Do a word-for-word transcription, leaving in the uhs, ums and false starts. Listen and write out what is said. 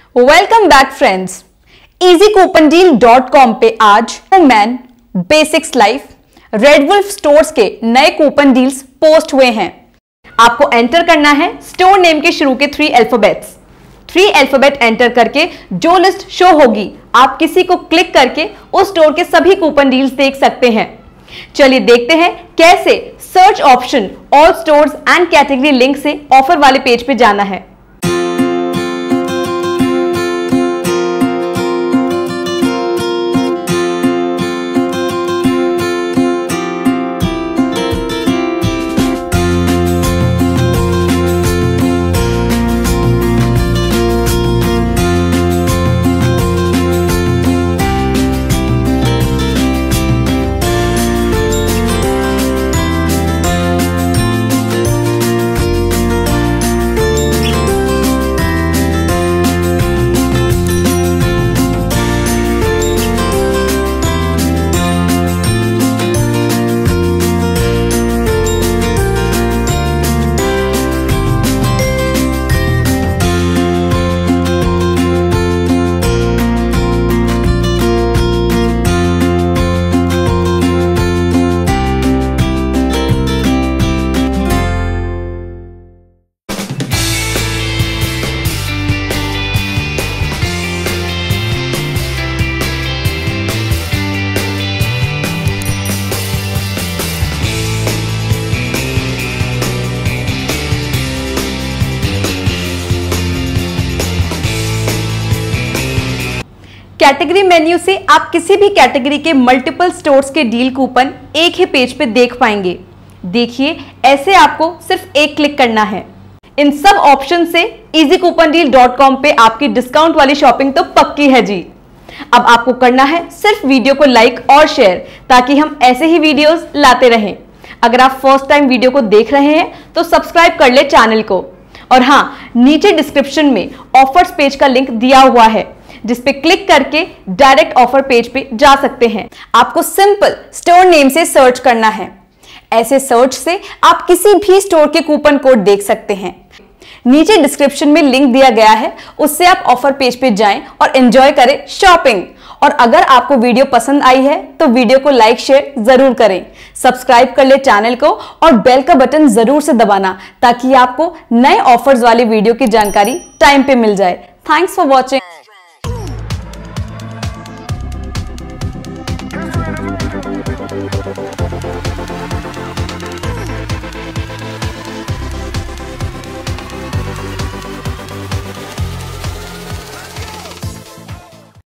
Welcome back friends. Easy coupon deal dot com पे आज man basics life red wolf stores के नए coupon deals post हुए हैं। आपको एंटर करना है स्टोर नेम के शुरू के three alphabets. Three alphabet enter करके जो लिस्ट शो होगी आप किसी को क्लिक करके उस स्टोर के सभी कूपन डील्स देख सकते हैं। चलिए देखते हैं कैसे search option all stores and category link से ऑफर वाले पेज पे जाना है। कैटेगरी मेन्यू से आप किसी भी कैटेगरी के मल्टीपल स्टोर्स के डील कूपन एक ही पेज पे देख पाएंगे। देखिए ऐसे आपको सिर्फ एक क्लिक करना है। इन सब ऑप्शन से easy coupon deal dot com पे आपकी डिस्काउंट वाली शॉपिंग तो पक्की है जी। अब आपको करना है सिर्फ वीडियो को लाइक और शेयर ताकि हम ऐसे ही वीडियोस लाते रहें। अगर आप फर्स्ट टाइम वीडियो को देख रहे हैं तो सब्सक्राइब कर ले चैनल को। और हाँ, नीचे डिस्क्रिप्शन में ऑफर्स पेज का लिंक दिया हुआ है जिस पे क्लिक करके डायरेक्ट ऑफर पेज पे जा सकते हैं। आपको सिंपल स्टोर नेम से सर्च करना है। ऐसे सर्च से आप किसी भी स्टोर के कूपन कोड देख सकते हैं। नीचे डिस्क्रिप्शन में लिंक दिया गया है, उससे आप ऑफर पेज पे जाएं और एंजॉय करें शॉपिंग। और अगर आपको वीडियो पसंद आई है तो वीडियो को लाइक शेयर जरूर करें। सब्सक्राइब कर ले चैनल को और बेल का बटन जरूर से दबाना ताकि आपको नए ऑफर्स वाली वीडियो की जानकारी टाइम पे मिल जाए। Thanks for watching.